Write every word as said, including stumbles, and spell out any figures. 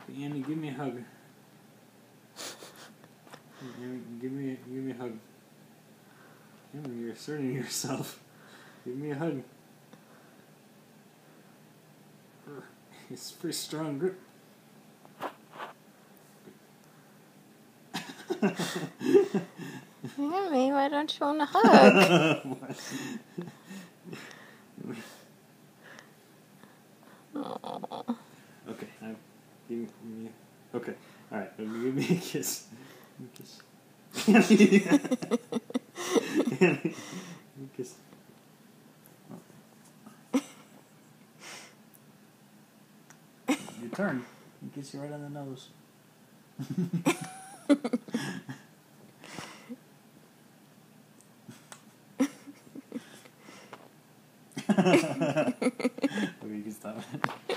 Annie, give me a hug. Annie, give me, give me a hug. Annie, you're asserting yourself. Give me a hug. It's a pretty strong grip. Ammy, why don't you want a hug? Oh. Okay, now give me, give me a, okay, alright, give me a kiss. Give me a kiss. Annie, give me a kiss. Your turn. I'll kiss you right on the nose. Okay, you can stop it.